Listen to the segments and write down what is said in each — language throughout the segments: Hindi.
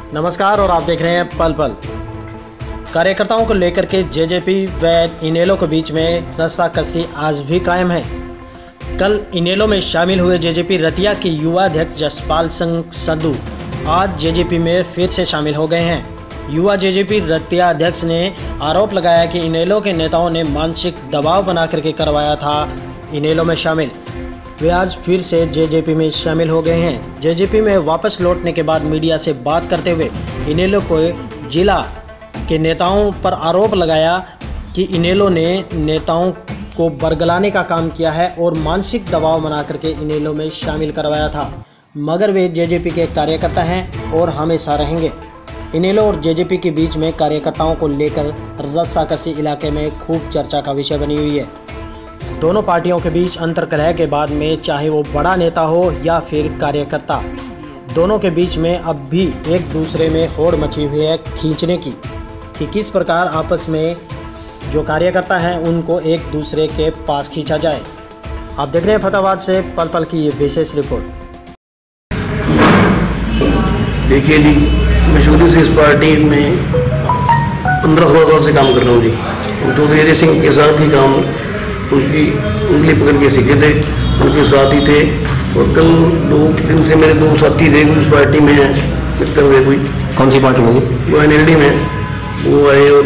नमस्कार और आप देख रहे हैं पल पल। कार्यकर्ताओं को लेकर के जेजेपी व इनेलो के बीच में रस्साकसी आज भी कायम है। कल इनेलो में शामिल हुए जेजेपी रतिया के युवा अध्यक्ष जसपाल सिंह संधू आज जेजेपी में फिर से शामिल हो गए हैं। युवा जेजेपी रतिया अध्यक्ष ने आरोप लगाया कि इनेलो के नेताओं ने मानसिक दबाव बना करके करवाया था इनेलो में शामिल। वे आज फिर से जेजेपी में शामिल हो गए हैं। जेजेपी में वापस लौटने के बाद मीडिया से बात करते हुए इनेलो को जिला के नेताओं पर आरोप लगाया कि इनेलो ने नेताओं को बरगलाने का काम किया है और मानसिक दबाव बना करके इनेलो में शामिल करवाया था, मगर वे जेजेपी के कार्यकर्ता हैं और हमेशा रहेंगे। इनेलो और जेजेपी के बीच में कार्यकर्ताओं को लेकर रस्साकसी इलाके में खूब चर्चा का विषय बनी हुई है। दोनों पार्टियों के बीच अंतर्कलह के बाद में चाहे वो बड़ा नेता हो या फिर कार्यकर्ता, दोनों के बीच में अब भी एक दूसरे में होड़ मची हुई है खींचने की कि किस प्रकार आपस में जो कार्यकर्ता हैं उनको एक दूसरे के पास खींचा जाए। आप देख रहे हैं फतेहाबाद से पल पल की ये विशेष रिपोर्ट। देखिए जी, मैं शुरू से इस पार्टी में 15-16 साल से काम कर रहा हूँ जी। चौधरी अजय सिंह के साथ ही काम उनकी उंगली पकड़ के सीखे थे, उनके साथ ही थे। और कल 2 दिन से मेरे 2 साथी थे उस पार्टी में मित्र हुए। कोई कौन सी पार्टी में? वो एनएलडी में वो आए और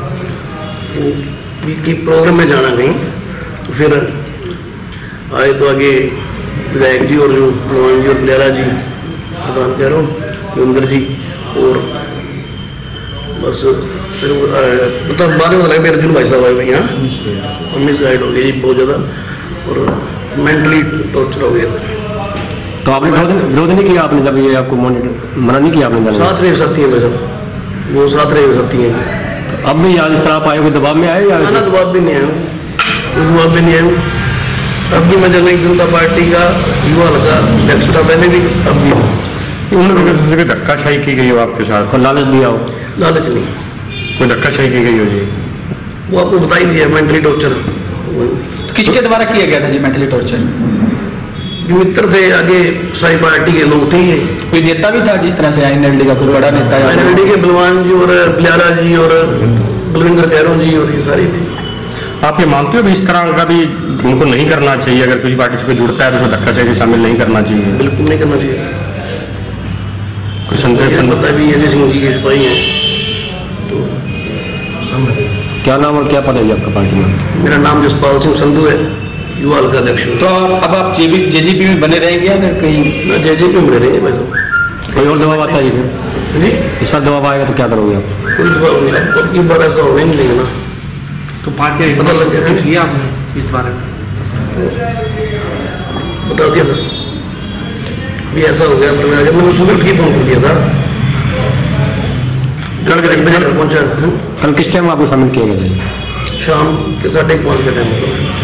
की प्रोग्राम में जाना कहीं, तो फिर आए तो आगे विधायक जी और जो भगवान जी और प्यारा जी प्रधान कह रहा हूँ योगेंद्र जी, और बस फिर मतलब बाद में लगा अर्जुन भाई साहब आए हुए यहाँ। मम्मी साइड हो गई बहुत ज़्यादा और मेंटली टॉर्चर हो गया। तो आपने विरोध नहीं किया? आपने जब ये आपको मना नहीं किया आपने? साथ रहे साथी हैं मेरे, वो साथ रहे साथी हैं। अब भी याद इस तरह आप आए दबाव में आए या? ना दबाव भी नहीं आया, कोई दबाव भी नहीं आया। अब भी मैं जननायक जनता पार्टी का युवा हल्का अध्यक्ष था पहले भी, अब भी उन्होंने धक्काशाही की गई हो आपके साथ? लालच दिया हो? लालच नहीं, कोई धक्काशाही की गई हो जी? वो आपको बता ही दिया मेंटली टॉर्चर। किसके द्वारा किया गया था जी मेंटली टॉर्चर? जो मित्र थे आगे सारी पार्टी के लोग थे। ये कोई नेता भी था जिस तरह से एनएलडी का कोई बड़ा नेता? एनएलडी के बलवान जी और प्यारा जी और बलविंदर कैरों जी और ये सारे थे। आप ये मानते हो भी इस तरह का भी उनको नहीं करना चाहिए? अगर किसी पार्टी से कोई जुड़ता है तो उसमें धक्काशाही शामिल नहीं करना चाहिए? बिल्कुल नहीं करना चाहिए। कोई संदेश पता भी अजय सिंह जी के सिपाही हैं। तो क्या नाम और क्या पद है आपका पार्टी में? मेरा नाम जसपाल सिंह संधू है, युवा हल्का अध्यक्ष। तो अब आप जेजेपी में बने रहेंगे या फिर कहीं? जेजेपी में रहेंगे वैसे। कोई और दबाव आता है जी? इस पर दबाव आएगा तो क्या करोगे आप? कोई दबाव नहीं, अब की बार ऐसा होने नहीं देगा ना। तो पार्टी पता लग गया किया आपने इस बारे में? बता दिया था भी ऐसा हो गया। मैंने सुबह ठीक फोन कर दिया था। कल पहुंचा। कल किस टाइम आपको शामिल किया गया था? शाम के 5:30 के टाइम पर।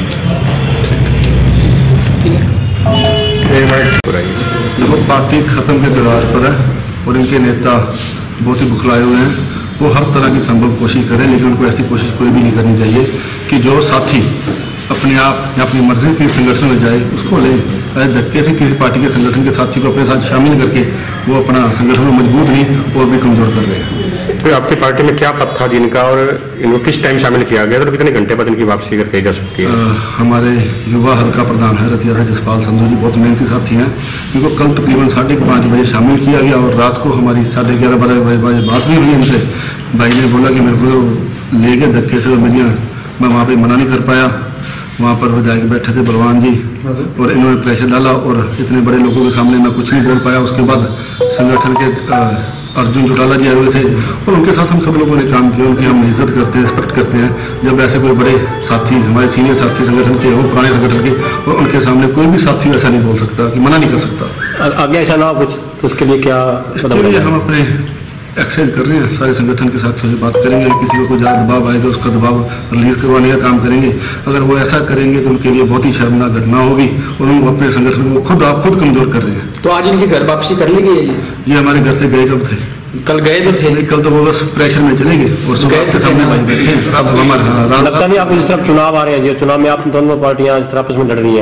देखो, पार्टी खत्म के दरवार पर है और इनके नेता बहुत ही बुखलाए हुए हैं। वो हर तरह की संभव कोशिश करें, लेकिन उनको ऐसी कोशिश कोई भी नहीं करनी चाहिए कि जो साथी अपने आप या अपनी मर्जी के संगठन में जाए उसको ले धक्के से किसी पार्टी के संगठन के साथी को अपने साथ शामिल करके वो अपना संगठन में मजबूत नहीं और भी कमजोर कर रहे हैं। तो आपकी पार्टी में क्या पद था जिनका और इनको किस टाइम शामिल किया गया था? तो कितने घंटे बाद इनकी वापसी करके जा सकती है? हमारे युवा हल्का प्रधान है रतिया से जसपाल संधू जी, बहुत मेहनती साथी हैं। इनको कल तकरीबन 5:30 बजे शामिल किया गया और रात को हमारी 11:30 बजे बात भी हुई इनसे। भाई ने बोला कि मेरे को ले गए धक्के से, मैं वहाँ पर मना नहीं कर पाया। वहाँ पर विधायक बैठे थे बलवान जी और इन्होंने प्रेशर डाला और इतने बड़े लोगों के सामने मैं कुछ नहीं बोल पाया। उसके बाद संगठन के अर्जुन चौटाला जी आए हुए थे और उनके साथ हम सब लोगों ने काम किया। उनकी हम इज्जत करते हैं, रिस्पेक्ट करते हैं। जब ऐसे कोई बड़े साथी, हमारे सीनियर साथी संगठन के हो, पुराने संगठन के, और उनके सामने कोई भी साथी ऐसा नहीं बोल सकता कि मना नहीं कर सकता। आगे ऐसा ना हो कुछ, तो उसके लिए क्या? इसके लिए हम अपने एक्सचेंज कर रहे हैं, सारे संगठन के साथ बात करेंगे। किसी को कोई ज़्यादा दबाव आएगा उसका दबाव रिलीज करवाने का काम करेंगे। अगर वो ऐसा करेंगे तो उनके लिए बहुत ही शर्मनाक घटना होगी और हम अपने संगठन को खुद कमजोर कर रहे हैं। तो आज इनकी घर वापसी कर लेंगे? ये हमारे घर से गए कब थे? कल गए तो थे? कल तो वो बस प्रेशर में चले गए और सुबह के सामने भाई बैठे। लगता नहीं आपको जिस तरह चुनाव आ रहे हैं, चुनाव में आप दोनों पार्टियां जिस तरह आपस में लड़ रही हैं,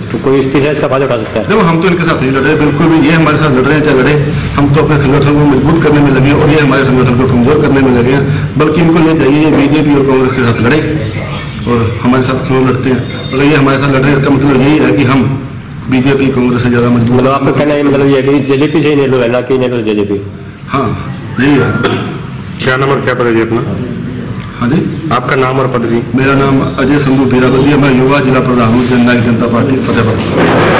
तो कोई इस तीसरा इसका फायदा उठा सकता है? देखो हम तो इनके साथ नहीं लड़ रहे, बिल्कुल भी। ये हमारे साथ लड़ रहे हैं चाहे लड़े, हम तो अपने संगठन को मजबूत करने में लगे हैं और ये हमारे संगठन को कमजोर करने में लगे हैं। बल्कि इनको ये चाहिए ये बीजेपी और कांग्रेस के साथ लड़े और हमारे साथ क्यों लड़ते हैं? अगर ये हमारे साथ लड़ रहे हैं इसका मतलब यही है कि हम बीजेपी कांग्रेस से ज़्यादा मजबूत। मतलब आपका कहना है मतलब ये कि जेजेपी से इनेलो है, ना कि इनेलो से जेजेपी? हाँ यही है। क्या नाम और क्या पद है अपना? हाँ जी, आपका नाम और पद जी? मेरा नाम अजय संधू बीरावली है, मैं युवा जिला प्रधान हूँ जननायक जनता पार्टी फतेहपुर।